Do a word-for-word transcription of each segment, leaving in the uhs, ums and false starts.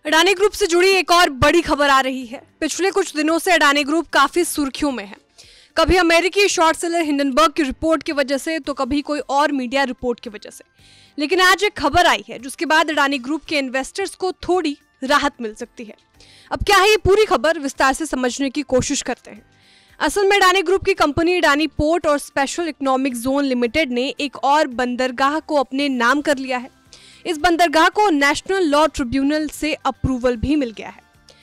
Adani group से जुड़ी एक और बड़ी खबर आ रही है। पिछले कुछ दिनों से अडानी ग्रुप काफी सुर्खियों में है। कभी अमेरिकी शॉर्ट सेलर हिंडनबर्ग की रिपोर्ट की वजह से, तो कभी कोई और मीडिया रिपोर्ट की वजह से। लेकिन आज एक खबर आई है जिसके बाद अडानी ग्रुप के इन्वेस्टर्स को थोड़ी राहत मिल सकती है। अब क्या है ये पूरी खबर, विस्तार से समझने की कोशिश करते हैं। असल में अडानी ग्रुप की कंपनी अडानी पोर्ट और स्पेशल इकोनॉमिक जोन लिमिटेड ने एक और बंदरगाह को अपने नाम कर लिया है। इस बंदरगाह को नेशनल लॉ ट्रिब्यूनल से अप्रूवल भी मिल गया है।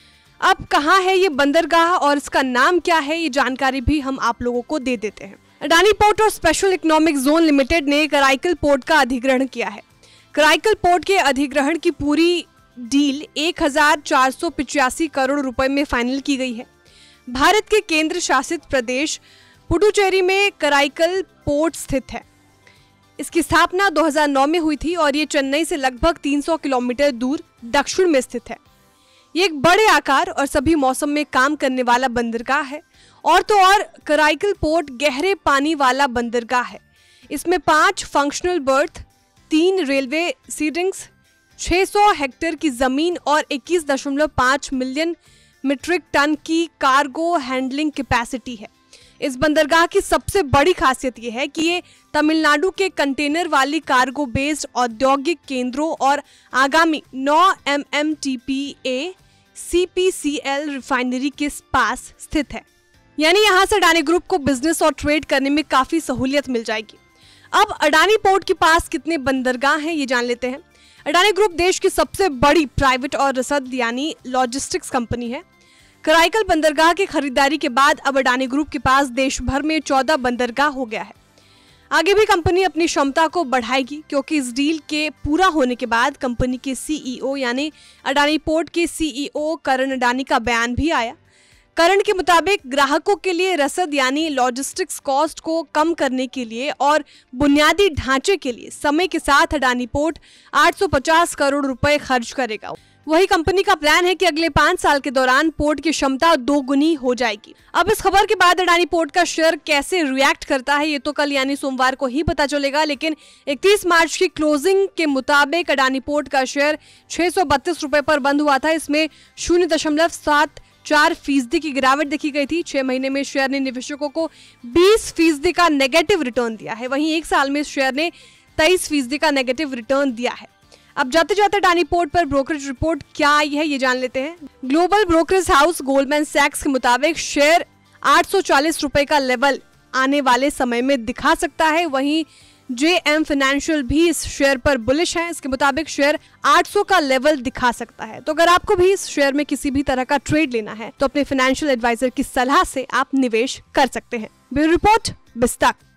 अब कहाँ है ये बंदरगाह और इसका नाम क्या है, ये जानकारी भी हम आप लोगों को दे देते हैं। अडानी पोर्ट और स्पेशल इकोनॉमिक जोन लिमिटेड ने कराईकल पोर्ट का अधिग्रहण किया है। कराईकल पोर्ट के अधिग्रहण की पूरी डील एक हजार चार सौ पिचासी करोड़ रुपए में फाइनल की गई है। भारत के केंद्र शासित प्रदेश पुडुचेरी में कराईकल पोर्ट स्थित है। इसकी स्थापना दो हज़ार नौ में हुई थी और ये चेन्नई से लगभग तीन सौ किलोमीटर दूर दक्षिण में स्थित है। ये एक बड़े आकार और सभी मौसम में काम करने वाला बंदरगाह है। और तो और कराईकल पोर्ट गहरे पानी वाला बंदरगाह है। इसमें पांच फंक्शनल बर्थ, तीन रेलवे सीडिंग्स, छह सौ हेक्टेयर की जमीन और इक्कीस दशमलव पाँच मिलियन मीट्रिक टन की कार्गो हैंडलिंग कैपेसिटी है। इस बंदरगाह की सबसे बड़ी खासियत यह है कि ये तमिलनाडु के कंटेनर वाली कार्गो बेस्ड औद्योगिक केंद्रों और आगामी नौ M M T P A C P C L refinery के पास स्थित है। यानी यहाँ से अडानी ग्रुप को बिजनेस और ट्रेड करने में काफी सहूलियत मिल जाएगी। अब अडानी पोर्ट के पास कितने बंदरगाह हैं ये जान लेते हैं। अडानी ग्रुप देश की सबसे बड़ी प्राइवेट और रसद यानी लॉजिस्टिक्स कंपनी है। कराईकल बंदरगाह की खरीदारी के बाद अब अडानी ग्रुप के पास देश भर में चौदह बंदरगाह हो गया है। आगे भी कंपनी अपनी क्षमता को बढ़ाएगी, क्योंकि इस डील के पूरा होने के बाद कंपनी के सी ई ओ यानी अडानी पोर्ट के सी ई ओ करण अडानी का बयान भी आया। करण के मुताबिक ग्राहकों के लिए रसद यानी लॉजिस्टिक्स कॉस्ट को कम करने के लिए और बुनियादी ढांचे के लिए समय के साथ अडानी पोर्ट आठ सौ पचास करोड़ रुपए खर्च करेगा। वही कंपनी का प्लान है कि अगले पांच साल के दौरान पोर्ट की क्षमता दोगुनी हो जाएगी। अब इस खबर के बाद अडानी पोर्ट का शेयर कैसे रिएक्ट करता है ये तो कल यानी सोमवार को ही पता चलेगा। लेकिन इकतीस मार्च की क्लोजिंग के मुताबिक अडानी पोर्ट का शेयर छह सौ बत्तीस रुपए पर बंद हुआ था। इसमें शून्य दशमलव सात चार फीसदी की गिरावट देखी गई थी। छह महीने में शेयर ने निवेशकों को बीस फीसदी का नेगेटिव रिटर्न दिया है। वहीं एक साल में शेयर ने तेईस फीसदी का नेगेटिव रिटर्न दिया है। अब जाते जाते अडानी पोर्ट पर ब्रोकरेज रिपोर्ट क्या आई है ये जान लेते हैं। ग्लोबल ब्रोकरेज हाउस गोल्डमैन सैक्स के मुताबिक शेयर आठ सौ चालीस रुपए का लेवल आने वाले समय में दिखा सकता है। वहीं जे एम फाइनेंशियल भी इस शेयर पर बुलिश है। इसके मुताबिक शेयर आठ सौ का लेवल दिखा सकता है। तो अगर आपको भी इस शेयर में किसी भी तरह का ट्रेड लेना है तो अपने फाइनेंशियल एडवाइजर की सलाह से आप निवेश कर सकते हैं। Bureau report, बिस्तक।